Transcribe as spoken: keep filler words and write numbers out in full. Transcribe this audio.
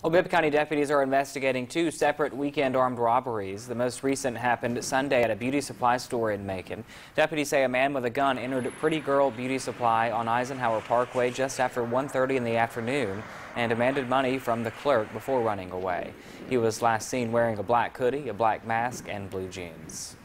Well, Bibb County deputies are investigating two separate weekend armed robberies. The most recent happened Sunday at a beauty supply store in Macon. Deputies say a man with a gun entered Pretty Girl Beauty Supply on Eisenhower Parkway just after one thirty in the afternoon and demanded money from the clerk before running away. He was last seen wearing a black hoodie, a black mask, and blue jeans.